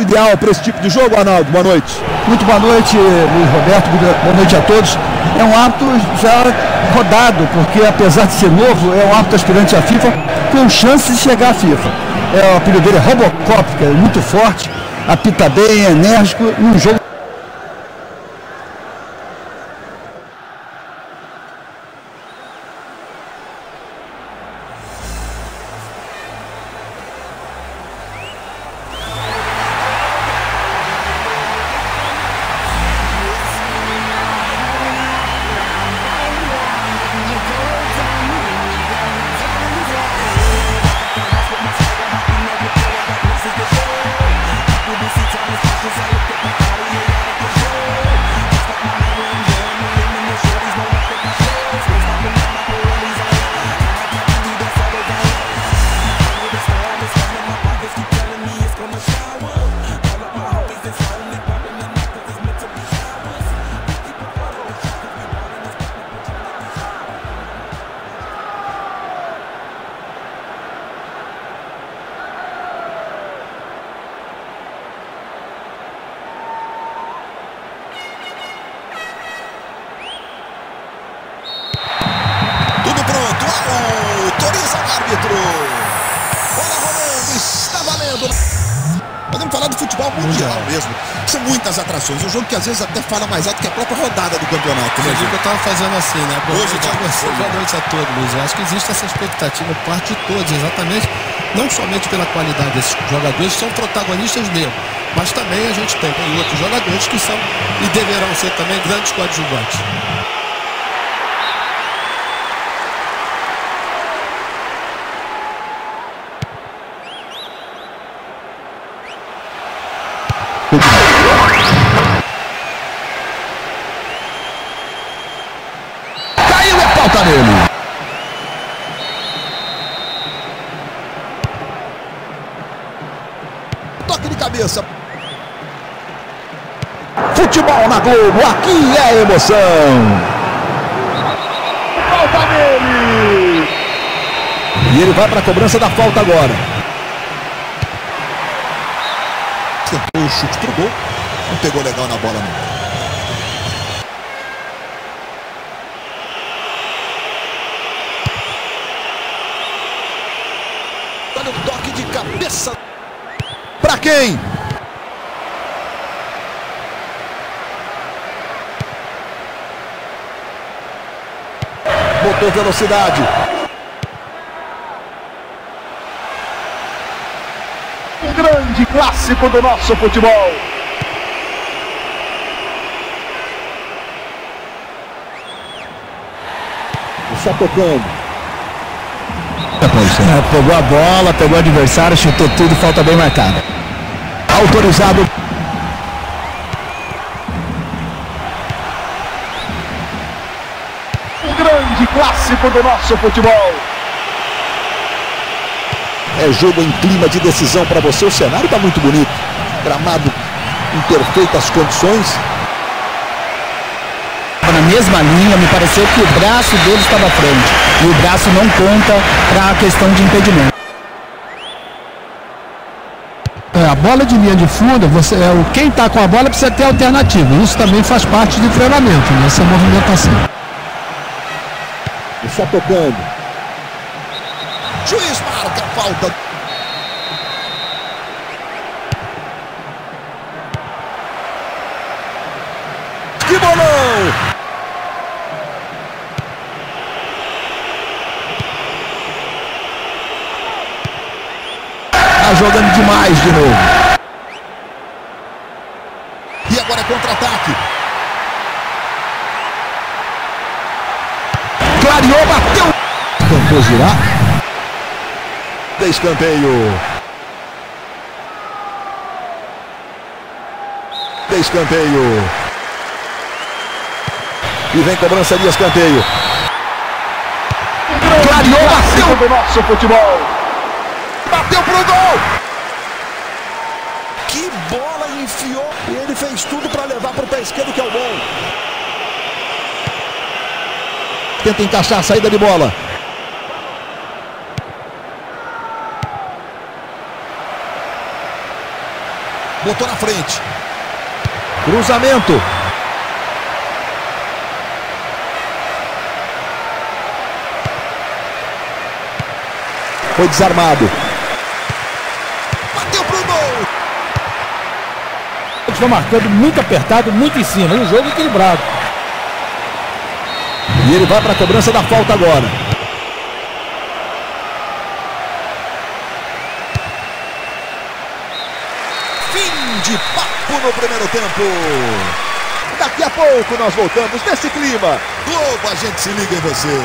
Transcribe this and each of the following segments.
árbitro ideal para esse tipo de jogo, Arnaldo? Boa noite. Muito boa noite, Luiz Roberto. Boa noite a todos. É um árbitro já rodado, porque apesar de ser novo, é um árbitro aspirante à FIFA com chance de chegar à FIFA. O apelido dele é Robocop, que é muito forte, apita bem, é enérgico, num jogo. Autoriza o árbitro. Bola rolando, está valendo. Podemos falar do futebol mundial mesmo. São muitas atrações. Um jogo que às vezes até fala mais alto que a própria rodada do campeonato. Eu digo que eu estava fazendo assim, né? Boa Hoje noite a você, boa noite a todos, Luiz. Eu acho que existe essa expectativa por parte de todos, exatamente. Não somente pela qualidade desses jogadores, que são protagonistas mesmo, mas também a gente tem outros jogadores que são e deverão ser também grandes coadjuvantes. Caiu e a falta nele. Toque de cabeça. Futebol na Globo, aqui é emoção. Falta nele. E ele vai para a cobrança da falta agora. Tentou o chute pro gol. Não pegou legal na bola, não. Olha o toque de cabeça. Pra quem? Botou velocidade. Um grande clássico do nosso futebol. Só tocando. Pegou a bola, pegou o adversário, chutou tudo, falta bem marcada. Autorizado. Um grande clássico do nosso futebol. É jogo em clima de decisão para você. O cenário está muito bonito. Gramado em perfeitas condições. Na mesma linha, me pareceu que o braço dele estava à frente. E o braço não conta para a questão de impedimento. A bola de linha de fundo, quem está com a bola precisa ter alternativa. Isso também faz parte do treinamento, essa movimentação. Só tocando. Juiz marca a falta. Que bolão! Tá jogando demais de novo. E agora contra-ataque. Clareou, bateu. Tentou girar. Escanteio. Escanteio. E vem cobrança de escanteio. Clareou, bateu do nosso futebol. Bateu pro gol. Que bola enfiou. E ele fez tudo para levar pro pé esquerdo, que é o bom. Tenta encaixar a saída de bola. Botou na frente. Cruzamento. Foi desarmado. Bateu pro gol. Eles estão marcando muito apertado, muito em cima. Um jogo equilibrado. E ele vai para a cobrança da falta agora. Fim de papo no primeiro tempo. Daqui a pouco nós voltamos nesse clima. Globo, a gente se liga em você.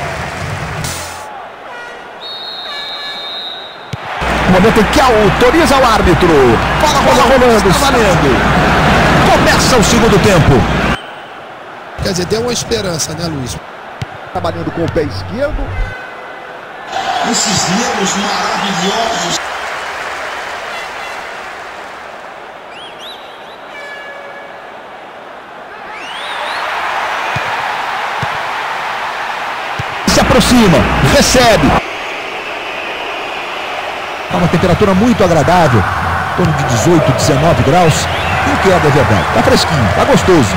Momento em que autoriza o árbitro. Bola rolando, está valendo. Começa o segundo tempo. Quer dizer, deu uma esperança, né, Luiz? Trabalhando com o pé esquerdo. Esses dedos maravilhosos. Se aproxima, recebe. Tá uma temperatura muito agradável, em torno de 18, 19 graus. E o que é verdade? Tá fresquinho, tá gostoso.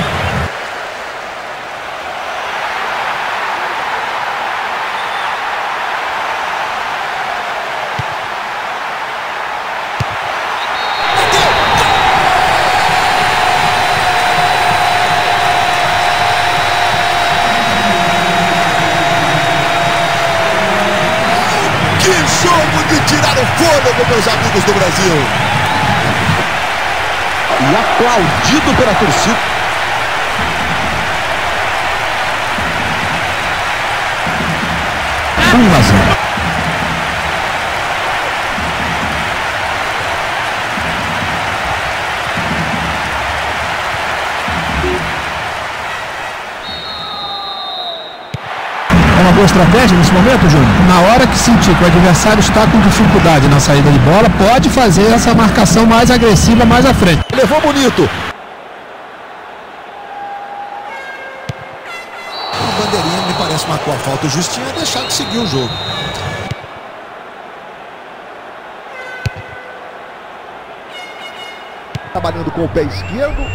Que jogo de tirar o fôlego, meus amigos do Brasil. E aplaudido pela torcida. É uma boa estratégia nesse momento, Júnior? Na hora que sentir que o adversário está com dificuldade na saída de bola, pode fazer essa marcação mais agressiva mais à frente. Levou bonito. A bandeirinha me parece marcou a falta. O juiz tinha deixado de seguir o jogo. Trabalhando com o pé esquerdo.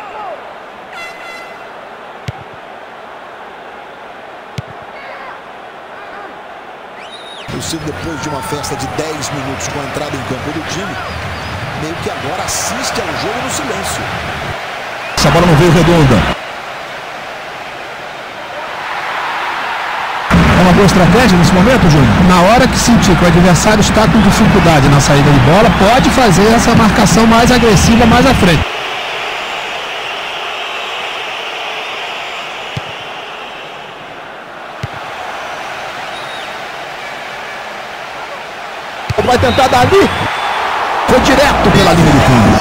O Silvio, depois de uma festa de 10 minutos com a entrada em campo do time, meio que agora assiste ao jogo no silêncio. Essa bola não veio redonda. É uma boa estratégia nesse momento, Júnior? Na hora que sentir que o adversário está com dificuldade na saída de bola, pode fazer essa marcação mais agressiva mais à frente. Vai tentar dar ali. Foi direto pela linha do fundo.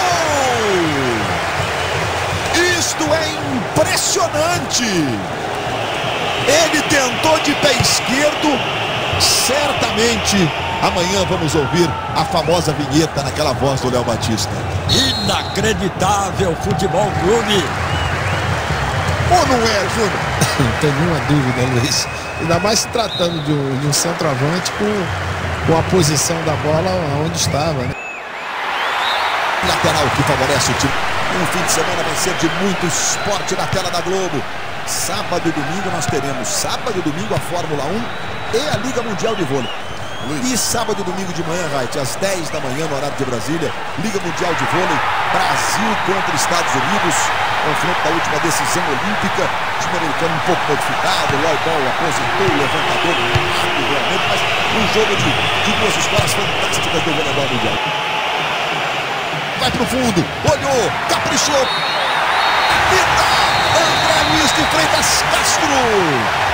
Isto é impressionante. Ele tentou de pé esquerdo. Certamente amanhã vamos ouvir a famosa vinheta naquela voz do Léo Batista. Inacreditável Futebol Clube. Ou não é, Júnior? Não tem nenhuma dúvida, Luiz. Ainda mais se tratando de um centroavante com a posição da bola onde estava, né? Lateral que favorece o time. Um fim de semana vai ser de muito esporte na tela da Globo. Sábado e domingo nós teremos. Sábado e domingo a Fórmula 1 e a Liga Mundial de Vôlei. E sábado e domingo de manhã, Wright, às 10 da manhã, no horário de Brasília, Liga Mundial de Vôlei, Brasil contra Estados Unidos, confronto da última decisão olímpica, time americano um pouco modificado, Lloyd Ball aposentou, o levantador, realmente, mas um jogo de duas escolas fantásticas do voleibol mundial. Vai pro fundo, olhou, caprichou, André Luiz de Freitas Castro.